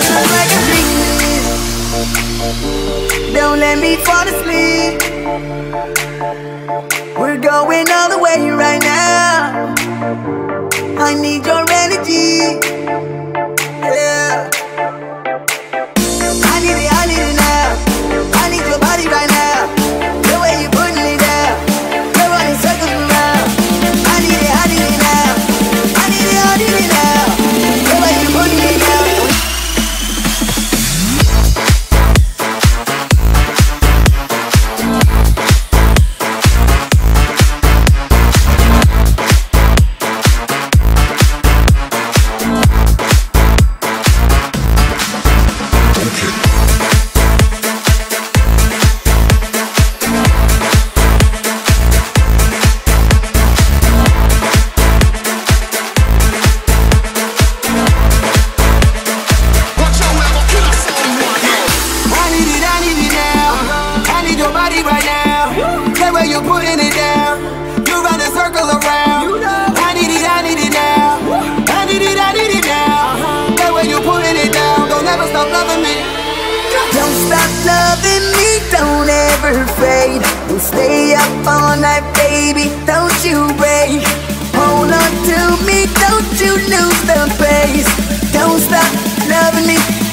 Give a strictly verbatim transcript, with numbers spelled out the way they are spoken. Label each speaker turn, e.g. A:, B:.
A: like a dream. Don't let me fall asleep. We're going all the way right now. I need your energy. Yeah. I need it, I need it now. I need your body right now. The way you're putting it down. You're running circles around. I need it, I need it now. I need it, I need it now. The way you're putting it down. Don't stop loving me, don't ever fade. Don't stay up all night, baby, don't you break. Hold on to me, don't you lose the pace. Don't stop loving me.